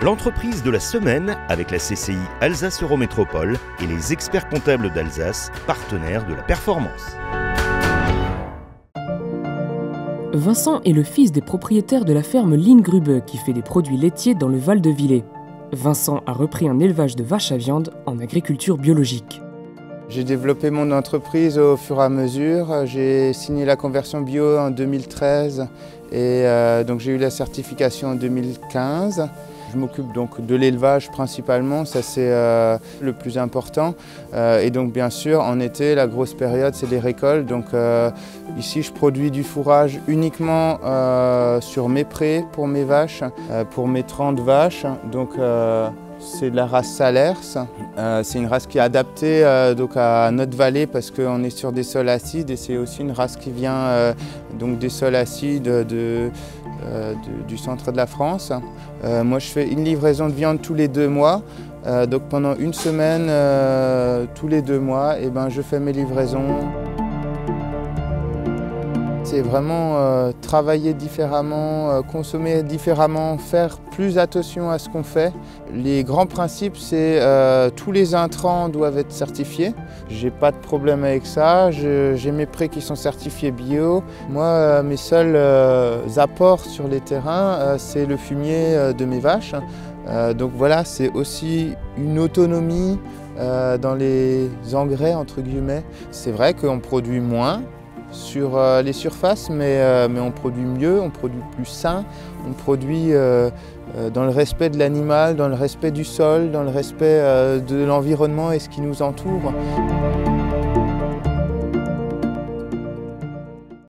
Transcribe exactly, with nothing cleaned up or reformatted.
L'entreprise de la semaine avec la C C I Alsace Eurométropole et les experts comptables d'Alsace, partenaires de la performance. Vincent est le fils des propriétaires de la ferme Lindgrube qui fait des produits laitiers dans le Val de Villers. Vincent a repris un élevage de vaches à viande en agriculture biologique. J'ai développé mon entreprise au fur et à mesure. J'ai signé la conversion bio en deux mille treize et euh, donc j'ai eu la certification en deux mille quinze. Je m'occupe donc de l'élevage principalement, ça c'est euh, le plus important. Euh, et donc bien sûr en été, la grosse période c'est les récoltes. Donc euh, ici je produis du fourrage uniquement euh, sur mes prés pour mes vaches, euh, pour mes trente vaches. Donc, euh, c'est de la race Salers, euh, c'est une race qui est adaptée euh, donc à notre vallée parce qu'on est sur des sols acides et c'est aussi une race qui vient euh, donc des sols acides de, de, euh, de, du centre de la France. Euh, moi je fais une livraison de viande tous les deux mois, euh, donc pendant une semaine, euh, tous les deux mois, et ben, je fais mes livraisons. C'est vraiment euh, travailler différemment, euh, consommer différemment, faire plus attention à ce qu'on fait. Les grands principes, c'est euh, tous les intrants doivent être certifiés. J'ai pas de problème avec ça. J'ai mes prés qui sont certifiés bio. Moi, euh, mes seuls euh, apports sur les terrains, euh, c'est le fumier euh, de mes vaches. Euh, donc voilà, c'est aussi une autonomie euh, dans les engrais, entre guillemets. C'est vrai qu'on produit moins sur euh, les surfaces, mais, euh, mais on produit mieux, on produit plus sain, on produit euh, euh, dans le respect de l'animal, dans le respect du sol, dans le respect euh, de l'environnement et ce qui nous entoure.